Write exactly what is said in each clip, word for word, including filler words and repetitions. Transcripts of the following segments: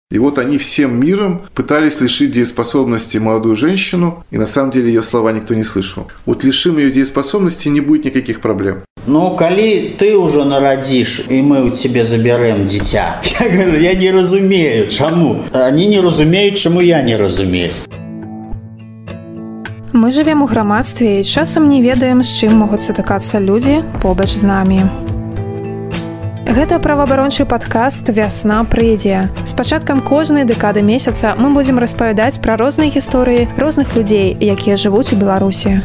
И вот они всем миром пытались лишить дееспособности молодую женщину, и на самом деле ее слова никто не слышал. Вот лишим ее дееспособности, не будет никаких проблем. Ну, коли ты уже народишь, и мы у тебя заберем дитя. Я говорю, я не разумею, чему. Они не разумеют, чему я не разумею. Мы живем у грамадстве і часам не ведаем, з чым могуць сутыкацца людзі побач з намі. Гэта праваабарончы падкаст «Вясна прыйдзе». З пачаткам кожнай дэкады месяца мы будзем распавядаць пра розныя гісторыі розных людзей, якія жывуць у Беларусі.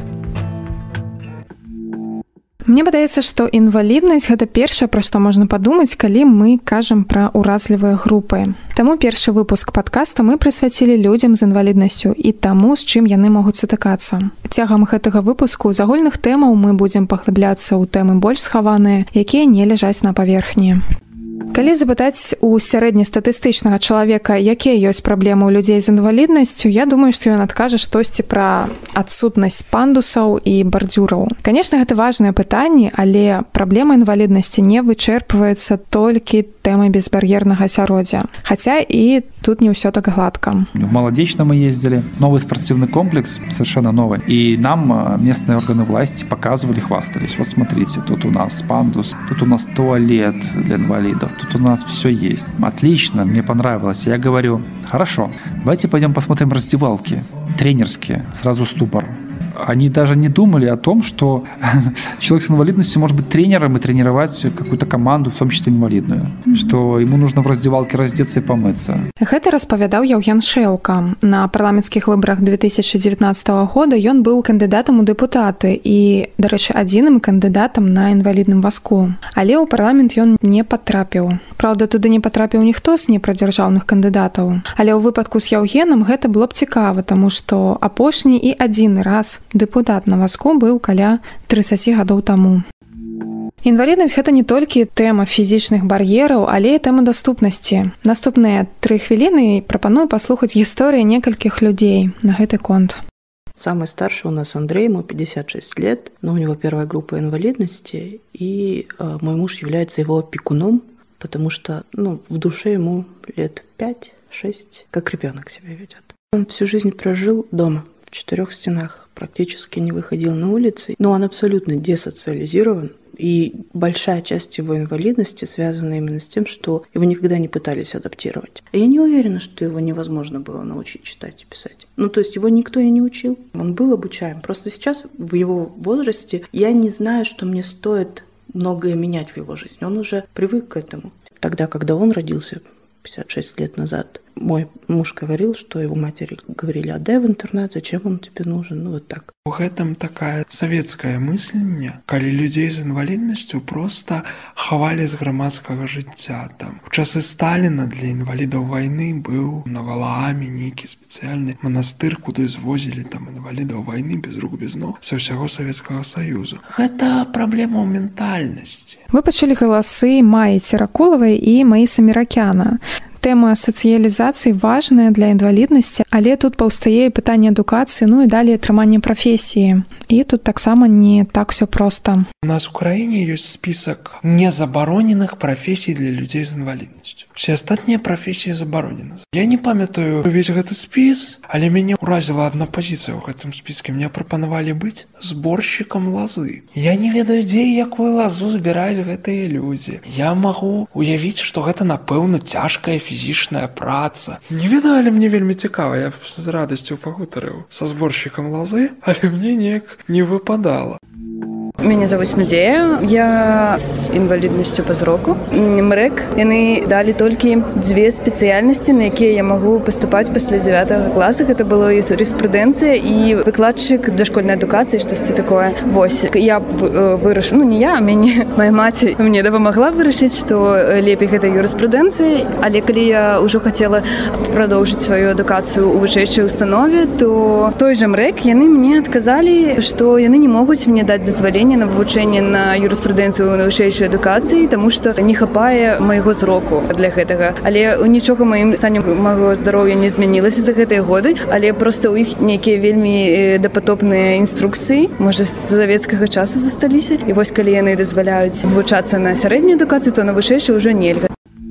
Мне падаецца, што інваліднасць – гэта першае, пра што можна падумаць, калі мы кажам пра ўразлівыя групы. Таму першы выпуск падкаста мы прысвяцілі людзям з інваліднасцю і таму, з чым яны могуць сутыкацца. Цягам гэтага выпуску з агульных тэмаў мы будзем паглыбляцца ў тэмы больш схаваныя, якія не ляжаць на паверхні. Калі запытаць у сярэднестатыстычнага чалавека, якія ёсць праблемы ў людзей з інваліднасцю, я думаю, што ён адкажа штосьці пра адсутнасць пандусаў і бардзюраў. Канешне, гэта важныя пытанні, але праблема інваліднасці не вычэрпваецца толькі тэмай безбар'ернага асяроддзя. Хаця і тут не ўсё так гладка. В Молодечно мы ездили. Новый спортивный комплекс, совершенно новый. И нам местные органы власти показывали, хвастались. Вот смотрите, тут у нас пандус, тут у нас туалет для инвалидов, тут у нас все есть. Отлично, мне понравилось. Я говорю, хорошо, давайте пойдем посмотрим раздевалки. Тренерские, сразу ступор. Они даже не думали о том, что человек с инвалидностью может быть тренером и тренировать какую-то команду, в том числе инвалидную, mm-hmm. что ему нужно в раздевалке раздеться и помыться. Гэта распавядаў Яўген Шэўка. На парламенцкіх выбарах две тысячи девятнадцатого года ён быў кандыдатам у дэпутаты і, дарэчы, адзіным кандыдатам на інвалідным вазку. Але ў парламент ён не патрапіў. Праўда, туды не патрапіў ніхто з непрадзяржаўных кандыдатаў. Але ў выпадку з Яўгенам гэта было б цікава, таму што апошні і адзіны раз дэпутат на вазку быў каля трыццаці гадоў таму. Інваліднасць – гэта не толькі тэма фізічных бар'ераў, але і тэма даступнасці. Наступныя тры хвіліны прапаную паслухаць гісторыі некалькіх людзей на гэты конт. Самый старший у нас Андрей, ему пятьдесят шесть лет, но у него первая группа инвалидности, и э, мой муж является его опекуном, потому что ну, в душе ему лет пять-шесть, как ребенок себя ведет. Он всю жизнь прожил дома. В четырех стенах, практически не выходил на улицы, но он абсолютно десоциализирован, и большая часть его инвалидности связана именно с тем, что его никогда не пытались адаптировать. И я не уверена, что его невозможно было научить читать и писать. Ну, то есть его никто и не учил, он был обучаем. Просто сейчас, в его возрасте, я не знаю, что мне стоит многое менять в его жизни. Он уже привык к этому. Тогда, когда он родился, пятьдесят шесть лет назад, мой муж говорил, что его матери говорили, отдай в интернат, зачем он тебе нужен, ну вот так. У гэтым такая савецкае мысленне, калі людзей з інваліднасцю проста хавалі з грамадскага жыцця. Там у часы Сталіна для інвалідаў вайны быў на Валагамі нейкі спецыяльны манастыр, куды звозілі там інвалідаў вайны без рук, без ног са ўсяго Савецкага Саюзу. Гэта праблема ў ментальнасці. Вы пачулі галасы Маі Церакулавай і Маіса Міракяна. Тэма сацыялізацыі важная для інваліднасці, але тут паўстае пытанне адукацыі, ну і далей атрымання прафесіі. І тут таксама не так всё проста. У нас у краіне ёсць спісак незабароненых прафесій для людзей з інваліднасцю. Все астатнія прафесіі забаронены. Я не памятаю увесь гэты спіс, але мяне ўразіла адна пазіцыя ў гэтым спіске. Мне прапанавалі быць зборшчыкам лазы. Я не ведаю, дзе і якую лазу збіраюць гэтыя людзі. Я магу уявіць, што гэта, напэўна, цяжкая фізічная праца. Не ведаю, але мне вельмі цікава. Я з радасцю пагутарыў са зборшчыкам лазы, але мне неяк не выпадала. Меня зовут Надея, я с инвалидностью по зроку. МРЭК, яны дали только две специальности, на якія я могу поступать после девятого класса. Это было юриспруденция и выкладчик дошкольной адукации, что-то такое. Вось. Я вырашила, ну не я, а мяне, моя мать мне допомогла вырашить, что лепей это юриспруденция. Але калі я уже хотела продолжить свою адукацию у вышэйшай установе, то той же МРЭК, яны мне отказали, что яны не могут мне дать дозволение на вывучэнне на юрыспрудэнцыю на вышэйшай адукацыі, таму што не хапае майго зроку для гэтага. Але нічога маім стане майго здароўя не змянілася за гэтыя годы, але проста ў іх нейкія вельмі дапатопныя інструкцыі, можа, з савецкага часу засталіся. І вось калі яны дазваляюць вывучацца на сярэдняй адукацыі, то на вышэйшай ўжо нельга.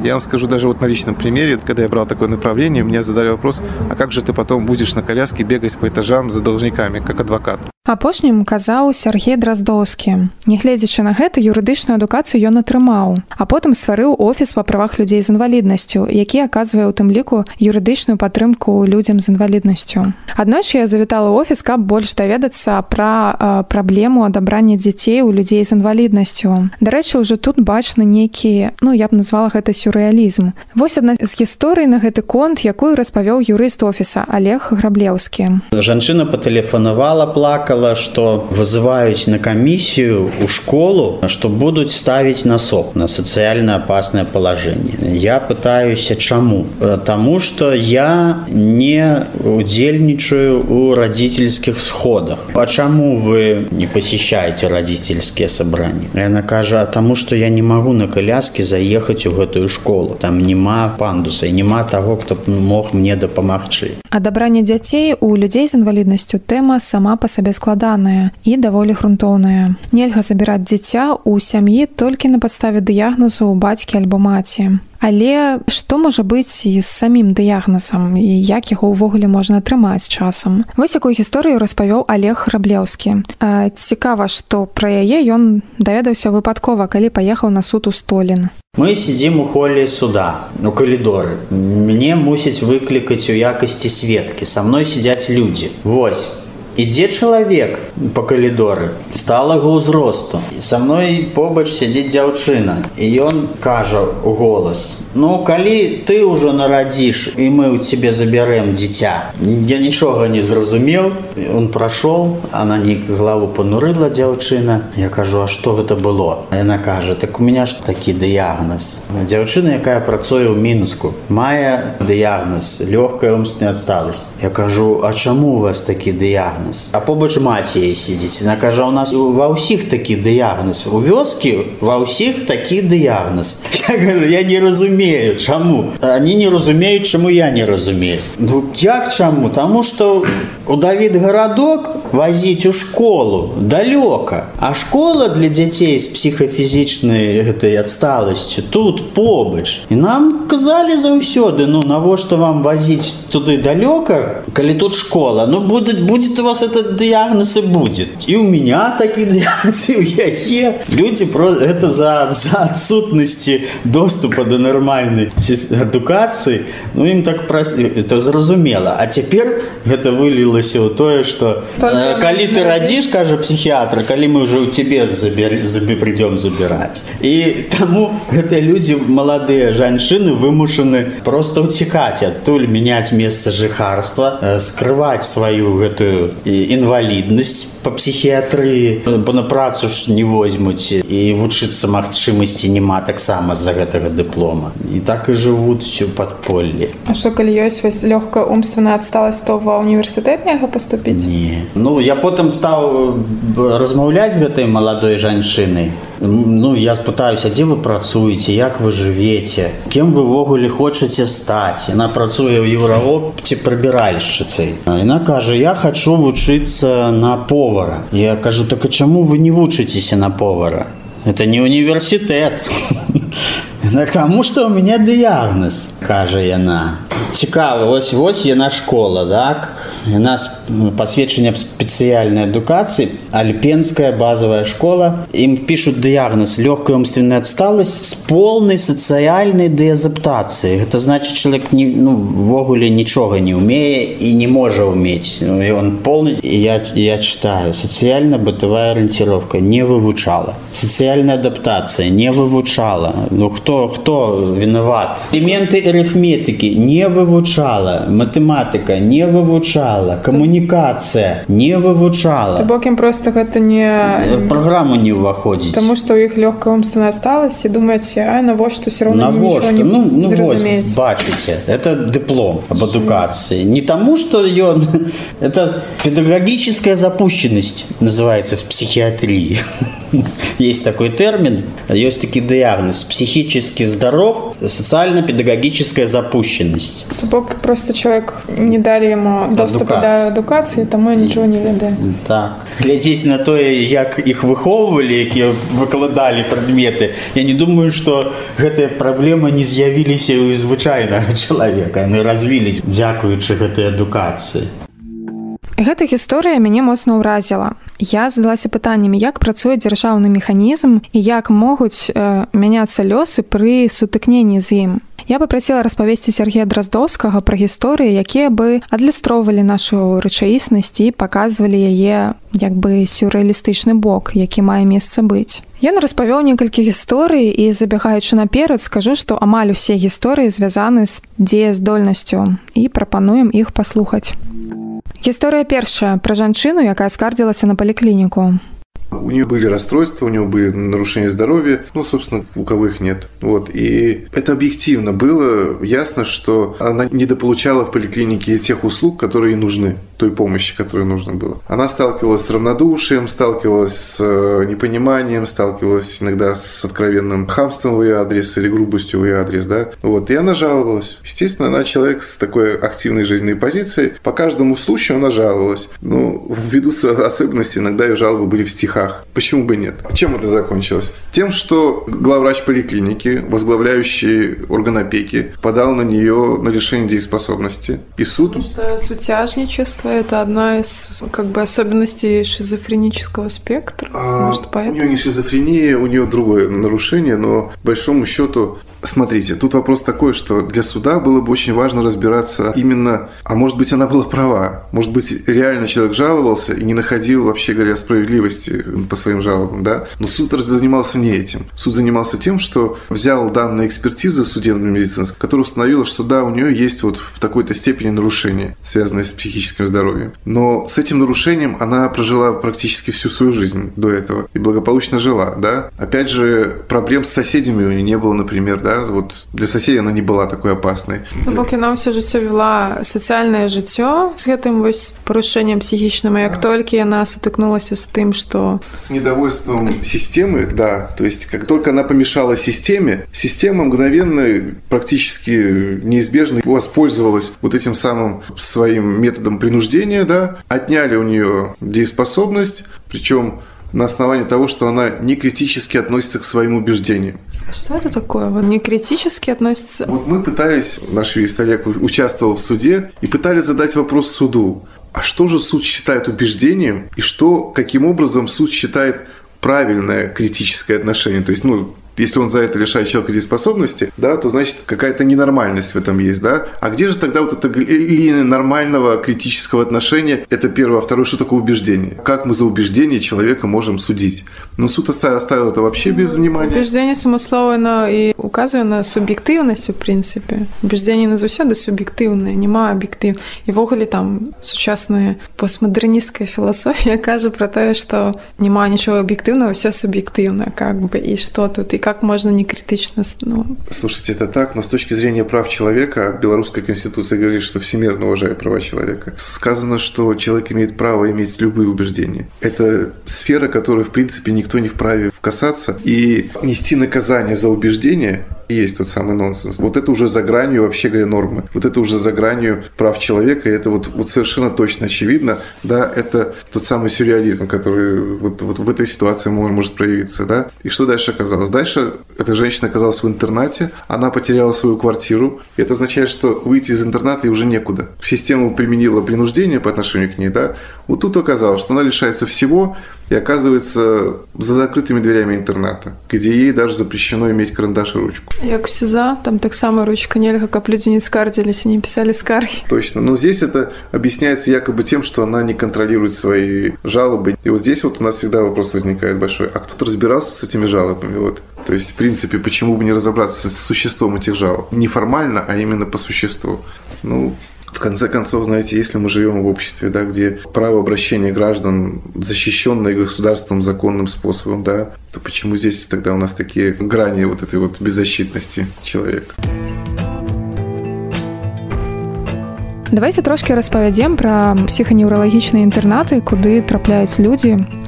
Я вам скажу даже вот на личном примере, когда я брал такое направление, мне задали вопрос, а как же ты потом будешь на коляске бегать по этажам за должниками, как адвокат? Апошнім казаў Сергей Драздоўскі. Нягледзячы на гэта, юрыдычную адукацыю ён атрымаў, а потым стварыў офіс па правах людзей з інваліднасцю, які аказвае ў тым ліку юрыдычную падтрымку людзям з інваліднасцю. Аднойчы я завітала ў офіс, каб больш даведацца пра э, праблему адабрання дзяцей у людзей з інваліднасцю. Дарэчы, ўжо тут бачны нейкі, ну я б назвала гэта сюррэалізм. Вось адна з гісторый на гэты конт, якую распавёў юрыст офіса Олег Граблеўскі. Жанчына патэлефанавала, плакала, что вызываюць на камісію ў школу, что будуць ставіць на СОП, на социально опасное положение. Я пытаюся, чаму? Потому что я не удзельнічаю у родительских сходах. А чаму вы не посещаете родительские собрания? Яна кажа, потому что я не могу на коляске заехать у гэтую школу. Там нема пандуса и нема того, кто мог мне дапамагчы. Адабранне дзяцей у людзей з інваліднасцю тэма сама па сабе складаная і даволі грунтоўная. Нельга забіраць дзіця ў сям'і толькі на падставе дыягназу ў бацькі альбо маці. Але што можа быць і з самім дыягназам, і як яго ўвогуле можна атрымаць часам? Вось якую гісторыю распавёў Олег Граблеўскі. Цікава, што пра яе ён даведаўся выпадкова, калі паехаў на суд у Столін. Мы сидим у холле суда, у коридоры. Мне мусить выкликать у якости сведки. Со мной сидят люди. Вось. Ідзе чалавек по калідоры сталага ўзросту. Са мной побач сядзіць дзяўчына. І ён кажа ў голас: ну, калі ты ўжо нарадзіш, і мы ў цябе забярэм дзіця. Я нічога не зразумеў. Он прашоў, она нейк галаву панурыла дзяўчына. Я кажу, а што гэта было? Яна кажа, так у меня ж такі дыягназ. Дзяўчына, якая працуе ў Мінску, мае дыягназ, лёгкая умственная адсталасць. Я кажу, а чаму у вас такі дыягназ? А побач маці яе сидзіць. Яна кажа, у нас ва ўсіх такі дыягназ. У вёскі ва ўсіх такі дыягназ. Я кажу, я не разумею, чаму? Они не разумеюць, чаму я не разумею. Ну, як чаму? Таму што у Давід гарадок вазіць у школу далёка. А школа для дзяцей з псіхафізічнай гэтай адсталасцю тут побач. І нам казалі заўсёды, ну, навошта вам вазіць туды далёка, калі тут школа? Ну, будет, будет у вас этот диагноз и будет. И у меня такие диагнозы, и у яе. Люди просто это за, за отсутности доступа до нормальной адукации. Ну, им так просто, это зразумела. А теперь это вылилось в то, что э, коли ты родишь, кажа психиатр, коли мы уже у тебя забер, забер, придем забирать. И тому это люди, молодые женщины, вымушены просто утекать оттуда, менять место жыхарства, э, скрывать свою эту інваліднасць по псіхіятрыі, бо на працу ж не возьмуць, і вучыцца магчымасці няма таксама з-за гэтага дыплома. І так і жывуць у падполлі. А што, калі ёсць вось лёгкая умственная адсталасць, то ва універсітэт нельга паступіць? Не. Ну, я потым стаў размаўляць з гэтай маладой жанчынай. Ну, я спытаюся, дзе вы працуеце, як вы жывеце, кем вы ўвогуле хочаце стаць. Яна працуе ў Еўраопце прыбіральшчыцай. Яна кажа, я хочу вучыцца на повара. Я кажу, так а чаму вы не вучыцеся на повара? Это не універсітэт. К тому, что у меня диагноз, кажа яна. Цікава, ось, ось яна школа, так? Яна посведчанне спецыяльнай адукацыі, Альпенская базовая школа. Им пишут диагноз легкая умственная отсталость с полной социальной деадаптацией. Это значит, человек не, ну, вогуле ничего не умеет и не может уметь. И он полный, и я, я читаю, социально-бытовая ориентировка не вывучала. Социальная адаптация не вывучала. Ну, кто, кто виноват? Элементы арифметики не вывучала. Математика не вывучала. Коммуникация не вывучала. То бок им просто гэта не... Программу не ўваходзіць. Потому что у іх лёгкая умственная осталась, и думаете, а навошта все равно ничего не ну, ну, зразумеете. Вот, бачите, это диплом об адукации. Не тому, что ён... Это педагогическая запущенность называется в психиатрии. Есть такой термин, есть такой диагноз. Психически здоров, социально-педагогическая запущенность. То бок просто человек не дали ему доступ паступаю адукацыі, таму я нічого не ведаю. Так. Глядзець на тое, як іх выхоўвалі, якія выкладалі прадметы, я не думаю, што гэтыя праблемы не з'явіліся ў звычайнага чалавека, яны развіліся дзякуючы гэтай адукацыі. Гэта гісторыя мяне моцна ўразіла. Я задалася пытаннямі, як працуе дзяржаўны механізм і як могуць э, мяняцца лёсы пры сутыкненні з ім. Я папрасіла распавесці Сергея Драздоўскага пра гісторыі, якія бы адлюстроўвалі нашу рэчаіснасць і паказвалі яе як бы сюррэалістычны бок, які мае месца быць. Ён распавёў некалькі гісторый і, забягаючы наперад, скажу, што амаль усе гісторыі звязаны з дзеяздольнасцю і прапануем іх паслухаць. Гісторыя першая пра жанчыну, якая скардзілася на паліклініку. У нее были расстройства, у нее были нарушения здоровья, ну, собственно, у кого их нет. Вот. И это объективно было ясно, что она недополучала в поликлинике тех услуг, которые ей нужны, той помощи, которая нужна была. Она сталкивалась с равнодушием, сталкивалась с непониманием, сталкивалась иногда с откровенным хамством в ее адрес или грубостью в ее адрес, да. Вот. И она жаловалась. Естественно, она человек с такой активной жизненной позицией. По каждому случаю она жаловалась. Ну, ввиду особенностей, иногда ее жалобы были в стихах. Почему бы нет? Чем это закончилось? Тем, что главврач поликлиники, возглавляющий орган опеки, подал на нее на лишение дееспособности. И суд... Потому что сутяжничество – это одна из как бы особенностей шизофренического спектра. А, Может, поэтому? У нее не шизофрения, у нее другое нарушение, но по большому счету... Смотрите, тут вопрос такой, что для суда было бы очень важно разбираться именно, а может быть, она была права, может быть, реально человек жаловался и не находил, вообще говоря, справедливости по своим жалобам, да, но суд занимался не этим. Суд занимался тем, что взял данные экспертизы судебно-медицинской, которая установила, что да, у нее есть вот в такой-то степени нарушения, связанные с психическим здоровьем. Но с этим нарушением она прожила практически всю свою жизнь до этого и благополучно жила, да. Опять же, проблем с соседями у нее не было, например, да. Вот для соседей она не была такой опасной. Ну, бок яна ўсё жыццё вела сацыяльнае жыццё з гэтым вось парушэннем псіхічным, а як толькі яна сутыкнулася з тым, што... С недовольством системы, да. То есть, как только она помешала системе, система мгновенно, практически неизбежно воспользовалась вот этим самым своим методом принуждения, да, отняли у нее дееспособность, причем на основании того, что она не критически относится к своим убеждениям. Что это такое? Вот не критически относится? Вот мы пытались, наш юрист Олег участвовал в суде, и пытались задать вопрос суду. А что же суд считает убеждением, и что, каким образом суд считает правильное критическое отношение? То есть, ну, если он за это лишает человека дееспособности, да, то значит какая-то ненормальность в этом есть, да. А где же тогда вот эта линия нормального критического отношения? Это первое. А второе, что такое убеждение? Как мы за убеждение человека можем судить? Ну, суд оставил, оставил это вообще без внимания. Убеждение самословно и указывает на субъективность, в принципе. Убеждение на заўсёды субъективное, нема объектив. И вогуле там сучасная постмодернистская философия кажа про то, что нема ничего объективного, все субъективно, как бы, и что тут, и как можно не критично... Ну... Слушайте, это так, но с точки зрения прав человека, Белорусская конституция говорит, что всемирно уважает права человека. Сказано, что человек имеет право иметь любые убеждения. Это сфера, которой, в принципе, никто не вправе касаться. И нести наказание за убеждение есть тот самый нонсенс. Вот это уже за гранью, вообще говоря, нормы. Вот это уже за гранью прав человека, и это вот, вот совершенно точно очевидно, да, это тот самый сюрреализм, который вот, вот в этой ситуации может проявиться, да. И что дальше оказалось? Дальше эта женщина оказалась в интернате, она потеряла свою квартиру, и это означает, что выйти из интерната ей уже некуда. Система применила принуждение по отношению к ней, да. Вот тут оказалось, что она лишается всего и оказывается за закрытыми дверями интерната, где ей даже запрещено иметь карандаш и ручку. Як у СИЗА, там так само ручка нельга, каб люди не скардзіліся, не писали скарги. Точно. Но здесь это объясняется якобы тем, что она не контролирует свои жалобы. И вот здесь вот у нас всегда вопрос возникает большой. А кто-то разбирался с этими жалобами? Вот. То есть, в принципе, почему бы не разобраться с существом этих жалоб? Не формально, а именно по существу. Ну, в конце концов, знаете, если мы живем в обществе, да, где право обращения граждан, защищенное государством законным способом, да, то почему здесь тогда у нас такие грани вот этой вот беззащитности человека? Давайте трошки распавядзем пра псіханеўралагічныя інтэрнаты, куды трапляюць людзі,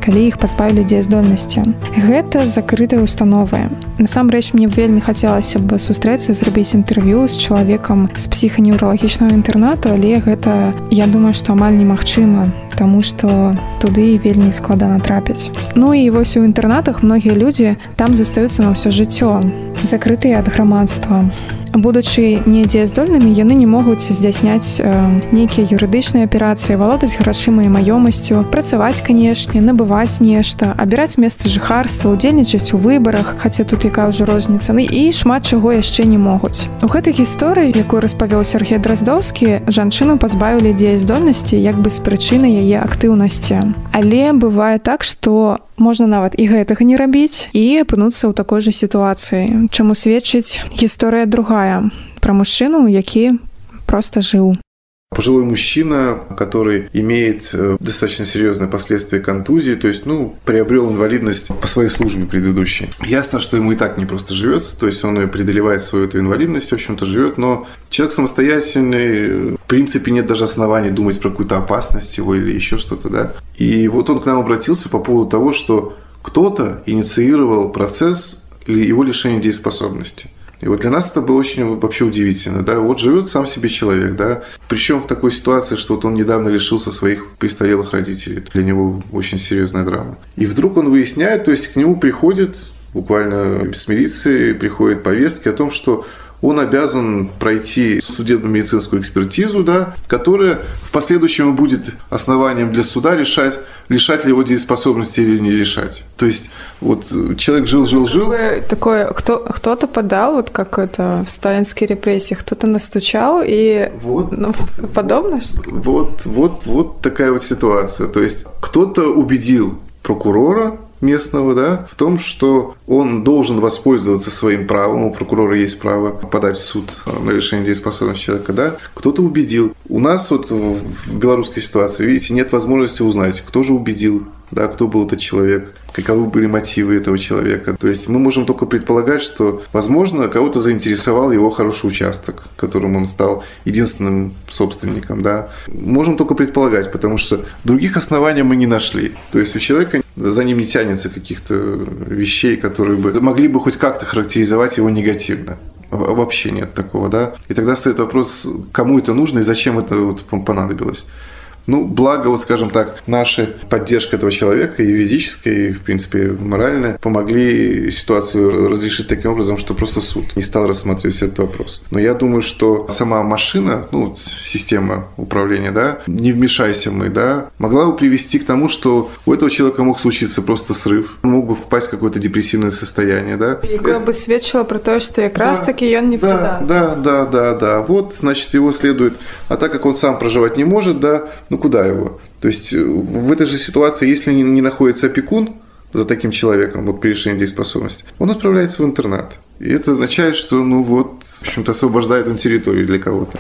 калі іх пазбавілі дзеяздольнасці. Гэта закрытыя установы. Насамрэч, мне вельмі хацелася б сустрэцца, зрабіць інтэрв'ю з чалавекам з псіханеўралагічнага інтэрнату, але гэта, я думаю, што амаль немагчыма, таму што туды вельмі складана трапіць. Ну і вось у інтэрнатах многія людзі там застаюцца на ўсё жыццё, закрытыя ад грамадства. Будучы недзеяздольнымі, яны не могуць здзяйсняць э, нейкія юрыдычныя аперацыі, валодаць грашыма і маёмасцю, працаваць, канешне, набываць нешта, абіраць месца жыхарства, удзельнічаць у выбарах, хаця тут якая ўжо розніца, і шмат чаго яшчэ не могуць. У гэтай гісторыі, якую распавёў Сергей Драздоўскі, жанчыну пазбавілі дзеяздольнасці як бы з прычыны яе актыўнасці. Але бывае так, што можна нават і гэтага не рабіць і апынуцца ў такой жа сітуацыі, чаму сведчыць гісторыя другая пра мужчыну, які проста жыў. Пожилой мужчина, который имеет достаточно серьезные последствия контузии, то есть, ну, приобрел инвалидность по своей службе предыдущей. Ясно, что ему и так не просто живется, то есть он и преодолевает свою эту инвалидность, в общем-то, живет, но человек самостоятельный, в принципе, нет даже оснований думать про какую-то опасность его или еще что-то, да. И вот он к нам обратился по поводу того, что кто-то инициировал процесс его лишения дееспособности. И вот для нас это было очень вообще удивительно, да, вот живет сам себе человек, да, причем в такой ситуации, что вот он недавно лишился своих престарелых родителей, для него очень серьезная драма. И вдруг он выясняет, то есть к нему приходит, буквально с милиции, приходят повестки о том, что он обязан пройти судебно-медицинскую экспертизу, да, которая в последующем будет основанием для суда решать, лишать ли его дееспособности или не лишать. То есть вот человек жил-жил-жил. Такое, кто, кто-то подал, вот как это в сталинские репрессии, кто-то настучал и вот, ну, подобно? Вот, вот, вот такая вот ситуация. То есть кто-то убедил прокурора местного, да, в том, что он должен воспользоваться своим правом, у прокурора есть право подать в суд на лишение дееспособности человека, да, кто-то убедил. У нас вот в белорусской ситуации, видите, нет возможности узнать, кто же убедил, да, кто был этот человек, каковы были мотивы этого человека. То есть мы можем только предполагать, что, возможно, кого-то заинтересовал его хороший участок, которым он стал единственным собственником, да. Можем только предполагать, потому что других оснований мы не нашли. То есть у человека за ним не тянется каких-то вещей, которые бы могли бы хоть как-то характеризовать его негативно. Вообще нет такого, да. И тогда стоит вопрос, кому это нужно и зачем это вот понадобилось. Ну, благо, вот скажем так, наша поддержка этого человека, юридическая и, в принципе, моральная, помогли ситуацию разрешить таким образом, что просто суд не стал рассматривать этот вопрос. Но я думаю, что сама машина, ну, система управления, да, не вмешайся мы, да, могла бы привести к тому, что у этого человека мог случиться просто срыв, он мог бы впасть в какое-то депрессивное состояние, да. Якое бы сведчило про то, что как раз таки он не да, да, да, да, да. Вот, значит, его следует, а так как он сам проживать не может, да, ну куда его? То есть в этой же ситуации, если не, не находится опекун за таким человеком, вот при лишении дееспособности, он отправляется в интернат. И это означает, что, ну вот, в общем-то, освобождает он территорию для кого-то.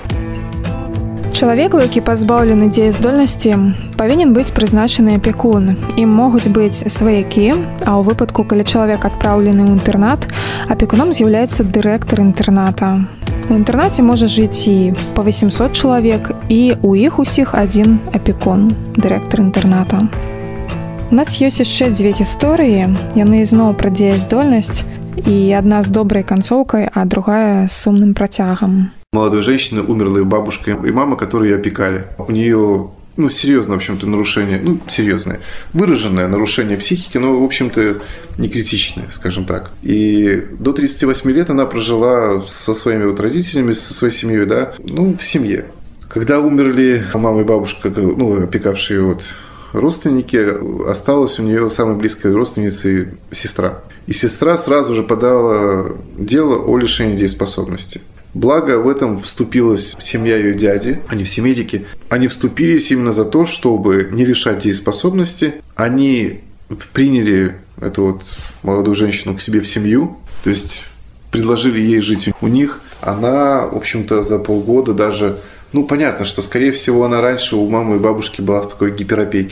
Чалавеку, які пазбаўлены дзеяздольнасці, павінен быць прызначаны апекун. Ім могуць быць сваякі, а ў выпадку, калі чалавек адпраўлены ў інтэрнат, апекуном з'яўляецца дырэктар інтэрната. У інтэрнаце можа жыць і па восемьсот чалавек, і ў іх усіх адзін апекун, дырэктар інтэрната. У нас ёсць яшчэ дзве гісторыі, яны ізноў пра дзеяздольнасць, і адна з добрай канцоўкай, а другая з сумным працягам. Молодой женщины умерла и бабушка, и мама, которые ее опекали. У нее, ну, серьезное, в общем-то, нарушение, ну, серьезное, выраженное нарушение психики, но, в общем-то, не критичное, скажем так. И до тридцати восьми лет она прожила со своими вот родителями, со своей семьей, да, ну, в семье. Когда умерли мама и бабушка, ну, опекавшие вот родственники, осталась у нее самой близкой родственницей сестра. И сестра сразу же подала дело о лишении дееспособности. Благо, в этом вступилась семья ее дяди, они все медики. Они вступились именно за то, чтобы не лишать дееспособности. Они приняли эту вот молодую женщину к себе в семью, то есть предложили ей жить у них. Она, в общем-то, за полгода даже... Ну, понятно, что, скорее всего, она раньше у мамы и бабушки была в такой гиперопеке.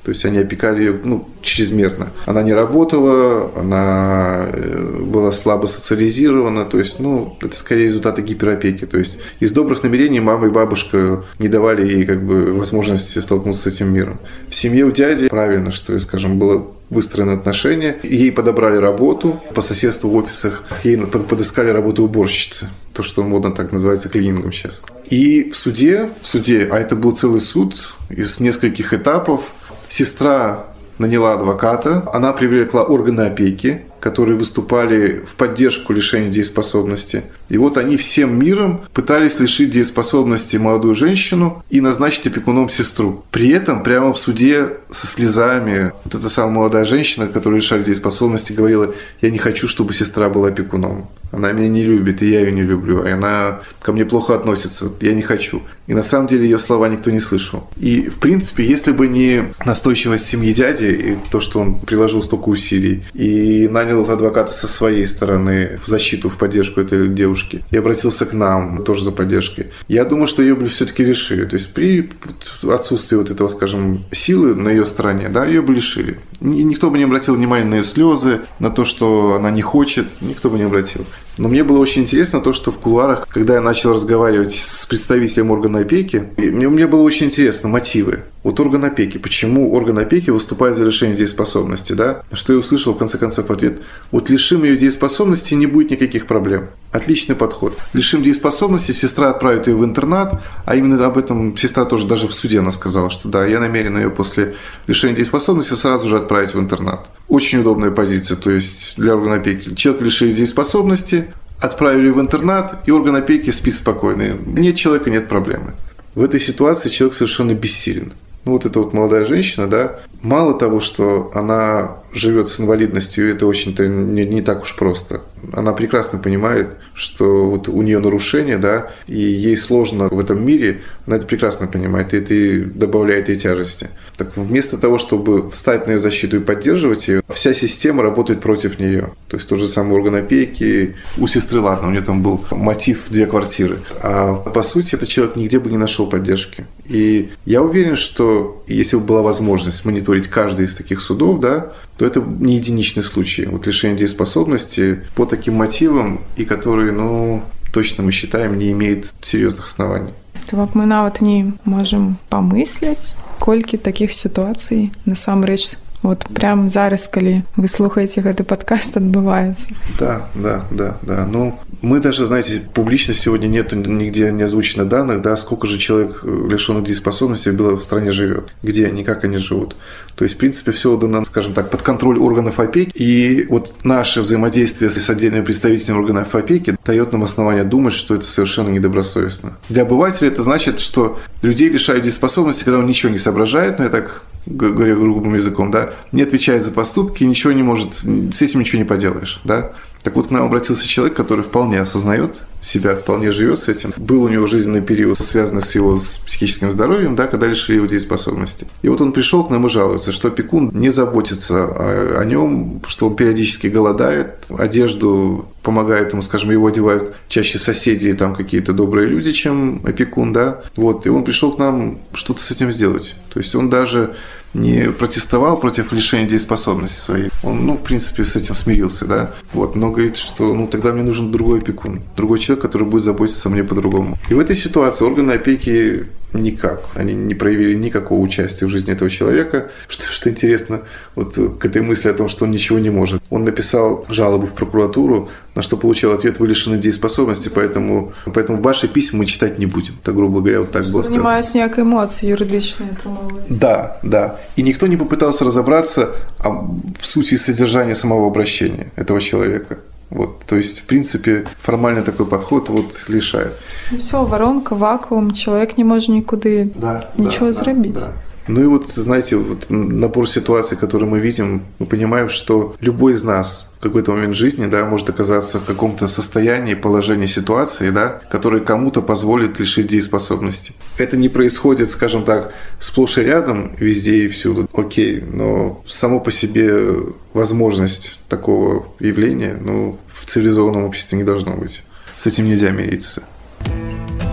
То есть они опекали ее, ну, чрезмерно. Она не работала, она была слабо социализирована. То есть, ну, это скорее результаты гиперопеки. То есть из добрых намерений мама и бабушка не давали ей как бы возможности столкнуться с этим миром. В семье у дяди правильно, что, скажем, было выстроены отношения. Ей подобрали работу по соседству в офисах. Ей подыскали работу уборщицы. То, что модно так называется клинингом сейчас. И в суде, в суде, а это был целый суд из нескольких этапов, сестра наняла адвоката, она привлекла органы опеки, которые выступали в поддержку лишения дееспособности. И вот они всем миром пытались лишить дееспособности молодую женщину и назначить опекуном сестру. При этом прямо в суде со слезами вот эта самая молодая женщина, которая лишали дееспособности, говорила: я не хочу, чтобы сестра была опекуном. Она меня не любит, и я ее не люблю. И она ко мне плохо относится. Я не хочу. И на самом деле ее слова никто не слышал. И, в принципе, если бы не настойчивость семьи дяди, и то, что он приложил столько усилий, и нанял адвоката со своей стороны в защиту, в поддержку этой девушки, и обратился к нам тоже за поддержкой, я думаю, что ее бы все-таки лишили. То есть при отсутствии вот этого, скажем, силы на ее стороне, да, ее бы лишили. Никто бы не обратил внимания на ее слезы, на то, что она не хочет, никто бы не обратил. Но мне было очень интересно то, что в кулуарах, когда я начал разговаривать с представителем органа опеки, мне, мне было очень интересно мотивы. Вот орган опеки, почему орган опеки выступает за лишение дееспособности, да? Что я услышал в конце концов ответ: вот лишим ее дееспособности, не будет никаких проблем. Отличный подход. Лишим дееспособности, сестра отправит ее в интернат, а именно об этом сестра тоже даже в суде она сказала, что да, я намерена ее после лишения дееспособности сразу же отправить в интернат. Очень удобная позиция, то есть для органа опеки. Человек лишили дееспособности, отправили в интернат, и орган опеки спит спокойно. Нет человека, нет проблемы. В этой ситуации человек совершенно бессилен. Ну, вот эта вот молодая женщина, да, мало того, что она живет с инвалидностью, это очень-то не, не так уж просто. Она прекрасно понимает, что вот у нее нарушение, да, и ей сложно в этом мире, она это прекрасно понимает, и это добавляет ей тяжести. Так вместо того, чтобы встать на ее защиту и поддерживать ее, вся система работает против нее. То есть тот же самый орган опеки. У сестры, ладно, у нее там был мотив две квартиры. А по сути, этот человек нигде бы не нашел поддержки. И я уверен, что если бы была возможность мониторить каждый из таких судов, да, то это не единичный случай. Вот лишение дееспособности по таким мотивам, и которые, ну, точно мы считаем, не имеет серьезных оснований. Так мы нават не можем помыслить, колькі таких ситуаций насамрэч вот прям зараз, калі вы слухаеце гэты подкаст, адбываецца. Да, да, да, да. Ну, мы даже, знаете, публично сегодня нет нигде не озвучено данных, да, сколько же человек, лишенных дееспособности, в стране живет, где они, как они живут. То есть, в принципе, все отдано, скажем так, под контроль органов опеки. И вот наше взаимодействие с отдельными представителями органов опеки дает нам основание думать, что это совершенно недобросовестно. Для обывателя это значит, что людей лишают дееспособности, когда он ничего не соображает, но я так говорю грубым языком, да, не отвечает за поступки, ничего не может, с этим ничего не поделаешь, да. Так вот, к нам обратился человек, который вполне осознает себя, вполне живет с этим. Был у него жизненный период, связанный с его с психическим здоровьем, да, когда лишили его дееспособности. И вот он пришел к нам и жалуется, что опекун не заботится о, о нем, что он периодически голодает, одежду помогает ему, скажем, его одевают чаще соседи, там какие-то добрые люди, чем опекун, да. Вот, и он пришел к нам что-то с этим сделать. То есть он даже не протестовал против лишения дееспособности своей. Он, ну, в принципе, с этим смирился, да. Вот, но говорит, что, ну, тогда мне нужен другой опекун, другой человек, который будет заботиться о мне по-другому. И в этой ситуации органы опеки никак. Они не проявили никакого участия в жизни этого человека. Что, что интересно, вот к этой мысли о том, что он ничего не может. Он написал жалобу в прокуратуру, на что получил ответ: вы лишены дееспособности, поэтому, поэтому ваши письма мы читать не будем. Так, грубо говоря, вот так что было сказано. Занимаясь некой эмоцией юридичной, атрымоўваецца. Да, да. И никто не попытался разобраться в сути и содержании самого обращения этого человека. Вот, то есть, в принципе, формально такой подход вот лишает. Все, воронка, вакуум, человек не может никуда да, ничего да, сделать. Да, да. Ну и вот, знаете, вот набор ситуаций, которые мы видим, мы понимаем, что любой из нас в какой-то момент жизни, да, может оказаться в каком-то состоянии, положении, ситуации, да, который кому-то позволит лишить дееспособности. Это не происходит, скажем так, сплошь и рядом, везде и всюду, окей, но само по себе возможность такого явления, ну, в цивилизованном обществе не должно быть. С этим нельзя мириться.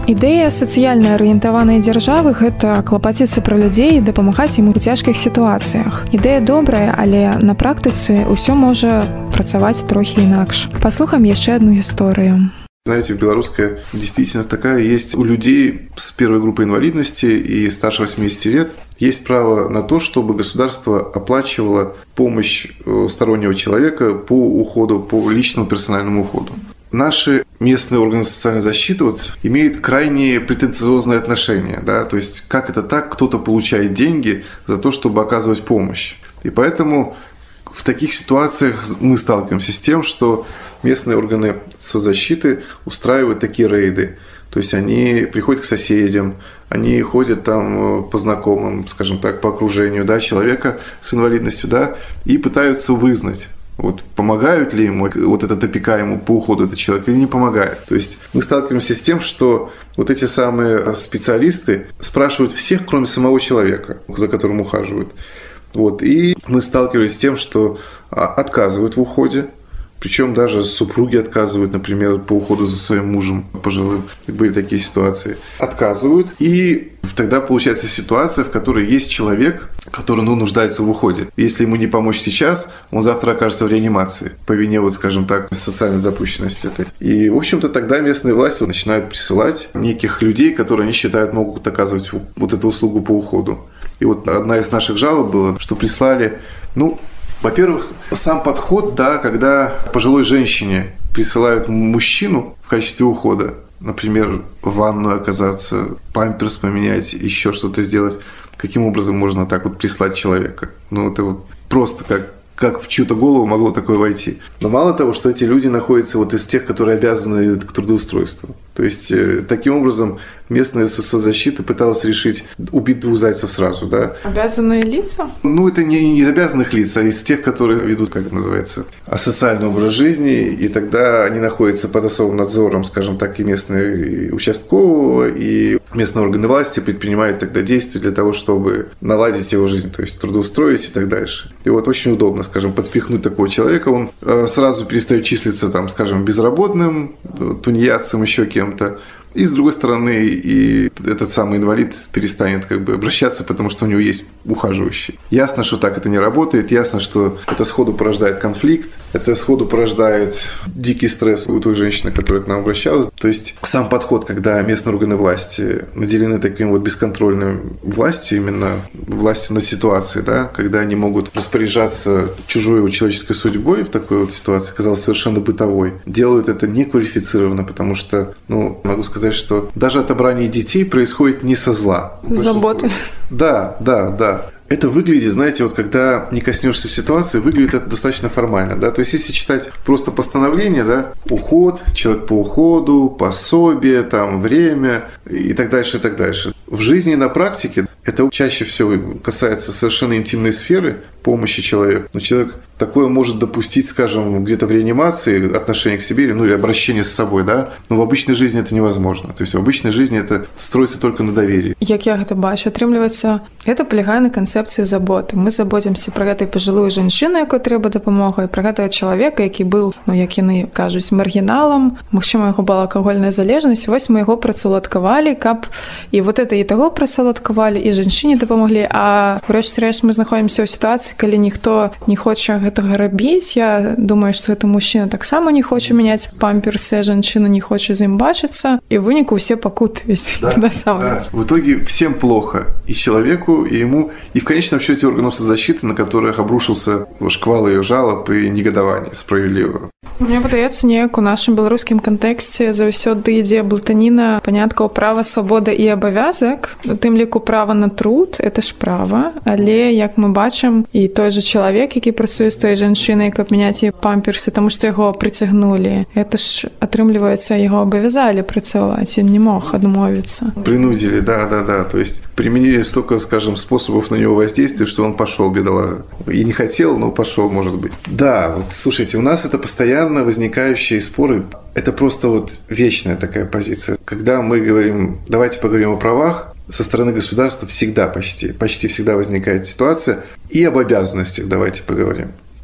Ідэя сацыяльна арыентаванай дзяржавы – гэта клапаціцца пра людзей і дапамагаць ім у цяжкіх сітуацыях. Ідэя добрая, але на практыцы ўсё можа працаваць трохі інакш. Паслухаем яшчэ одну гісторыю. Знаете, белорусская действительность такая есть. У людей с первой группой инвалидности и старше восьмидесяти лет есть право на то, чтобы государство оплачивало помощь стороннего человека по уходу, по личному персональному уходу. Наши местные органы социальной защиты вот имеют крайне претенциозное отношение. Да? То есть, как это так, кто-то получает деньги за то, чтобы оказывать помощь. И поэтому в таких ситуациях мы сталкиваемся с тем, что местные органы соцзащиты устраивают такие рейды. То есть они приходят к соседям, они ходят там по знакомым, скажем так, по окружению, да, человека с инвалидностью, да, и пытаются вызнать, вот помогают ли ему, вот этот опекаемый по уходу этот человек или не помогает. То есть мы сталкиваемся с тем, что вот эти самые специалисты спрашивают всех, кроме самого человека, за которым ухаживают. Вот. И мы сталкивались с тем, что отказывают в уходе, причем даже супруги отказывают, например, по уходу за своим мужем пожилым. Были такие ситуации. Отказывают, и тогда получается ситуация, в которой есть человек, который ну, нуждается в уходе. Если ему не помочь сейчас, он завтра окажется в реанимации по вине, вот, скажем так, социальной запущенности этой. И, в общем-то, тогда местные власти начинают присылать неких людей, которые они считают могут оказывать вот эту услугу по уходу. И вот одна из наших жалоб была, что прислали, ну, во-первых, сам подход, да, когда пожилой женщине присылают мужчину в качестве ухода, например, в ванную оказаться, памперс поменять, еще что-то сделать, каким образом можно так вот прислать человека? Ну, это вот просто как, как в чью-то голову могло такое войти. Но мало того, что эти люди находятся вот из тех, которые обязаны к трудоустройству. То есть, таким образом, местная соцзащита пыталась решить убить двух зайцев сразу, да. Обязанные лица? Ну, это не из обязанных лиц, а из тех, которые ведут, как это называется, асоциальный образ жизни, и тогда они находятся под особым надзором, скажем так, и местного участкового, и местные органы власти предпринимают тогда действия для того, чтобы наладить его жизнь, то есть трудоустроить и так дальше. И вот очень удобно, скажем, подпихнуть такого человека, он сразу перестает числиться, там, скажем, безработным, тунеядцем, еще кем-то. И с другой стороны, и этот самый инвалид перестанет как бы обращаться, потому что у него есть ухаживающий. Ясно, что так это не работает, ясно, что это сходу порождает конфликт, это сходу порождает дикий стресс у той женщины, которая к нам обращалась. То есть сам подход, когда местные органы власти наделены таким вот бесконтрольной властью, именно властью над ситуацией, да, когда они могут распоряжаться чужой человеческой судьбой в такой вот ситуации, казалось совершенно бытовой, делают это неквалифицированно, потому что, ну, могу сказать, сказать, что даже отобрание детей происходит не со зла. Заботы. Да, да, да. Это выглядит, знаете, вот когда не коснешься ситуации, выглядит это достаточно формально, да, то есть если читать просто постановление, да, уход, человек по уходу, пособие, там, время и так дальше, и так дальше. В жизни и на практике это чаще всего касается совершенно интимной сферы помощи человеку, но человек такое может допустить, скажем, где-то в реанимации отношение к себе, ну или обращение с собой, да, но в обычной жизни это невозможно. То есть в обычной жизни это строится только на доверии. Як я гэта бачу, атрымліваецца, гэта палягае на канцэпцыі заботы. Мы заботимся пра гэтай пажылую жанчыну, якой трэба дапамога, і пра гэтага чалавека, які быў, ну як яны кажуць, маргіналам, магчыма, яго была алкагольная залежнасць, вось мы яго працаўладкавалі, каб і вот это і таго працаўладкавалі, і жанчыне дапамаглі, а ўрэшце рэшт мы знаходзімся ў сітуацыі, калі ніхто не хоча гэтага рабіць. Я думаю, што гэта мужчына таксама не хоча мяняць памперсы, а жанчына не хоча з ім бачыцца, і ў выніку ўсе пакутаюць. Да, да. В итоге всем плохо, и человеку, и ему, и в конечном счете органов соцзащиты, на которых обрушился шквал ее жалоб и негодования справедливого. Мне падаецца, неяк у нашым беларускім кантэксце заўсёды ідзе блытаніна паняткаў права, свабода і абавязак. У тым ліку права на труд – это ж права, але, як мы бачым, і той же чалавек, які працуе з той жанчынай, каб мяняць яе памперсы, таму што яго прыцягнулі, это ж, атрымліваецца, яго абавязалі працаваць, ён не мог адмовіцца. Принудили, да-да-да, то есть применили столько, скажем, способов на него воздействия, что он пошел, бедолага. И не хотел, но пошел, может быть. Да, вот, слушайте, у нас это постоянно возникающие споры, это просто вот вечная такая позиция. Когда мы говорим, давайте поговорим о правах, со стороны государства всегда почти, почти всегда возникает ситуация, и об обязанностях давайте поговорим.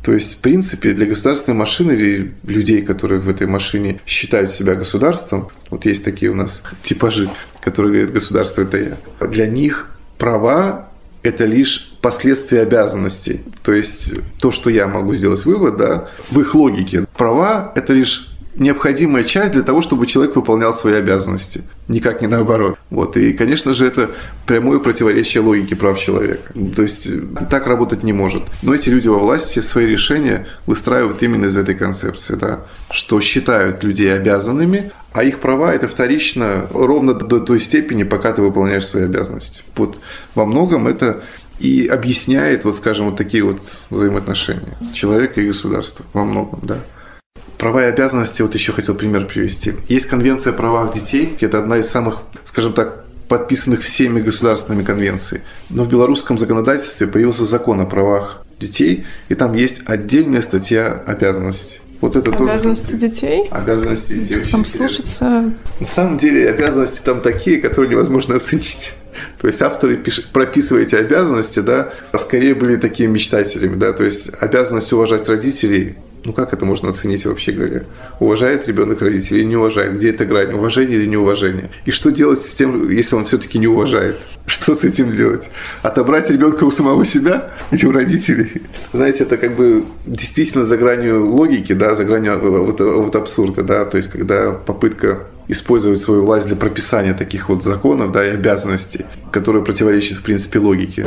То есть, в принципе, для государственной машины или людей, которые в этой машине считают себя государством, вот есть такие у нас типажи, которые говорят, государство – это я. Для них права – это лишь последствия обязанностей. То есть, то, что я могу сделать вывод, да, в их логике. Права – это лишь необходимая часть для того, чтобы человек выполнял свои обязанности. Никак не наоборот. Вот. И, конечно же, это прямое противоречие логике прав человека. То есть, так работать не может. Но эти люди во власти свои решения выстраивают именно из этой концепции, да, что считают людей обязанными, а их права – это вторично ровно до той степени, пока ты выполняешь свои обязанности. Вот во многом это и объясняет, вот, скажем, вот такие вот взаимоотношения человека и государства. Во многом, да. Права и обязанности, вот еще хотел пример привести. Есть Конвенция о правах детей, это одна из самых, скажем так, подписанных всеми государственными конвенций. Но в белорусском законодательстве появился закон о правах детей, и там есть отдельная статья обязанностей. Вот это обязанности тоже... детей? Обязанности детей. Там слушаться... На самом деле обязанности там такие, которые невозможно оценить. То есть авторы пишут, прописывая эти обязанности, да, а скорее были такими мечтателями, да, то есть обязанность уважать родителей. Ну, как это можно оценить, вообще говоря? Уважает ребенок родителей или не уважает? Где эта грань? Уважение или неуважение? И что делать с тем, если он все-таки не уважает? Что с этим делать? Отобрать ребенка у самого себя или у родителей? Знаете, это как бы действительно за гранью логики, да, за гранью вот, вот абсурда, да, то есть когда попытка использовать свою власть для прописания таких вот законов, да, и обязанностей, которые противоречат, в принципе, логике.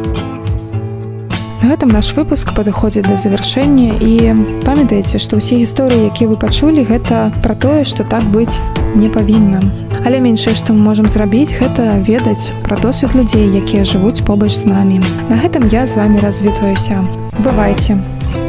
На гэтым наш выпуск падыходзіць да завяршэння і памятайце, што ўсе гісторыі, якія вы пачулі, гэта пра тое, што так быць не павінна. Але меншае, што мы можам зрабіць, гэта ведаць пра досвед людзей, якія жывуць побач з намі. На гэтым я з вамі развітваюся. Бывайце!